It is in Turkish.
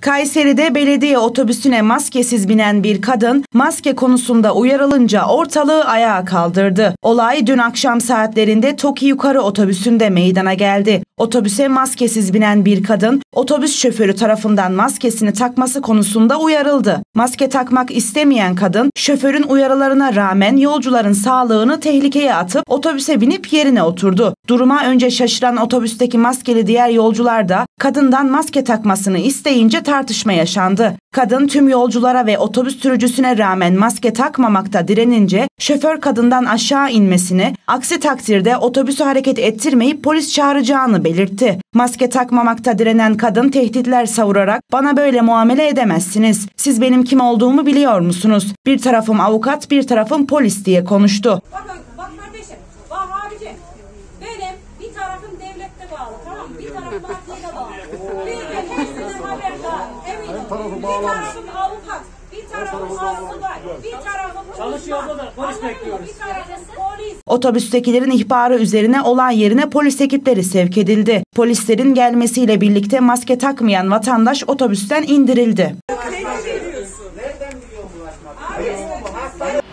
Kayseri'de belediye otobüsüne maskesiz binen bir kadın maske konusunda uyarılınca ortalığı ayağa kaldırdı. Olay dün akşam saatlerinde TOKİ Yukarı otobüsünde meydana geldi. Otobüse maskesiz binen bir kadın otobüs şoförü tarafından maskesini takması konusunda uyarıldı. Maske takmak istemeyen kadın şoförün uyarılarına rağmen yolcuların sağlığını tehlikeye atıp otobüse binip yerine oturdu. Duruma önce şaşıran otobüsteki maskeli diğer yolcular da kadından maske takmasını isteyince tartışma yaşandı. Kadın tüm yolculara ve otobüs sürücüsüne rağmen maske takmamakta direnince şoför kadından aşağı inmesini, aksi takdirde otobüsü hareket ettirmeyip polis çağıracağını belirtti. Maske takmamakta direnen kadın tehditler savurarak "Bana böyle muamele edemezsiniz. Siz benim kim olduğumu biliyor musunuz? Bir tarafım avukat, bir tarafım polis" diye konuştu. Bak kardeşim, bak abicim. Benim bir tarafım devlette bağlı, tamam mı? Bir tarafım adliye bağlı. Bir hepsinden haberdar, eminim. Bir tarafım avukat, bir tarafım asubay, bir tarafım çalışıyor da polis bekliyoruz. Bir tarafım polis. Otobüstekilerin ihbarı üzerine olay yerine polis ekipleri sevk edildi. Polislerin gelmesiyle birlikte maske takmayan vatandaş otobüsten indirildi. Nereden biliyorsun? Nereden biliyorsun?